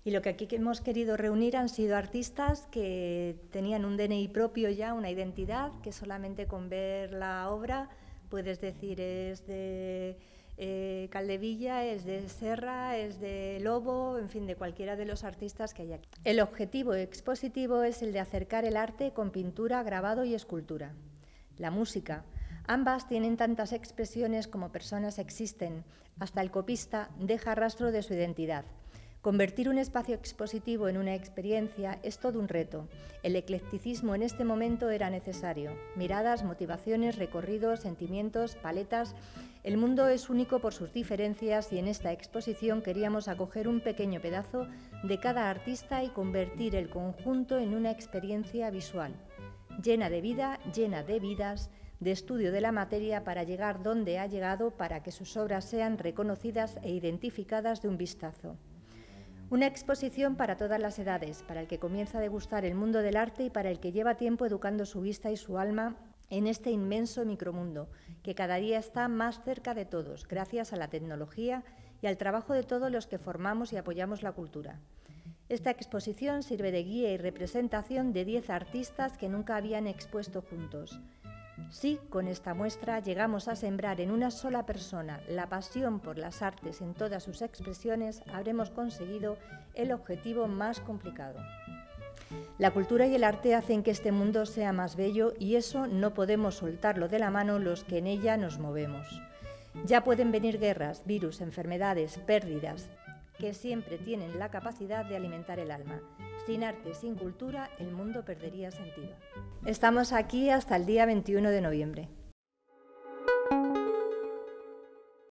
Y lo que aquí hemos querido reunir han sido artistas que tenían un DNI propio ya, una identidad, que solamente con ver la obra puedes decir es de Caldevilla, es de Serra, es de Lobo, en fin, de cualquiera de los artistas que hay aquí. El objetivo expositivo es el de acercar el arte con pintura, grabado y escultura. La música. Ambas tienen tantas expresiones como personas existen. Hasta el copista deja rastro de su identidad. Convertir un espacio expositivo en una experiencia es todo un reto. El eclecticismo en este momento era necesario. Miradas, motivaciones, recorridos, sentimientos, paletas. El mundo es único por sus diferencias y en esta exposición queríamos acoger un pequeño pedazo de cada artista y convertir el conjunto en una experiencia visual, llena de vida, llena de vidas, de estudio de la materia para llegar donde ha llegado, para que sus obras sean reconocidas e identificadas de un vistazo. Una exposición para todas las edades, para el que comienza a degustar el mundo del arte y para el que lleva tiempo educando su vista y su alma en este inmenso micromundo, que cada día está más cerca de todos, gracias a la tecnología y al trabajo de todos los que formamos y apoyamos la cultura. Esta exposición sirve de guía y representación de 10 artistas que nunca habían expuesto juntos. Sí, con esta muestra llegamos a sembrar en una sola persona la pasión por las artes en todas sus expresiones, habremos conseguido el objetivo más complicado. La cultura y el arte hacen que este mundo sea más bello y eso no podemos soltarlo de la mano los que en ella nos movemos. Ya pueden venir guerras, virus, enfermedades, pérdidas, que siempre tienen la capacidad de alimentar el alma. Sin arte, sin cultura, el mundo perdería sentido. Estamos aquí hasta el día 21 de noviembre.